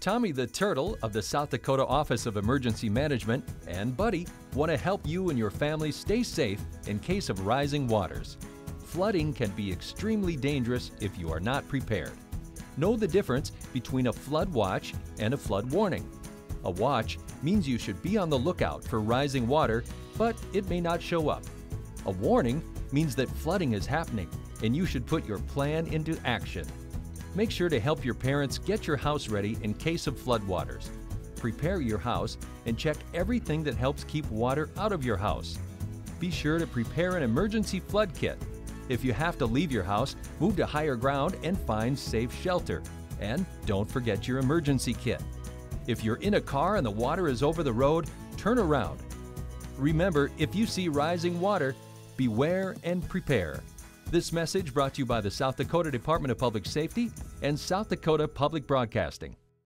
Tommy the Turtle of the South Dakota Office of Emergency Management and Buddy want to help you and your family stay safe in case of rising waters. Flooding can be extremely dangerous if you are not prepared. Know the difference between a flood watch and a flood warning. A watch means you should be on the lookout for rising water, but it may not show up. A warning means that flooding is happening and you should put your plan into action. Make sure to help your parents get your house ready in case of floodwaters. Prepare your house and check everything that helps keep water out of your house. Be sure to prepare an emergency flood kit. If you have to leave your house, move to higher ground and find safe shelter. And don't forget your emergency kit. If you're in a car and the water is over the road, turn around. Remember, if you see rising water, beware and prepare. This message brought to you by the South Dakota Department of Public Safety and South Dakota Public Broadcasting.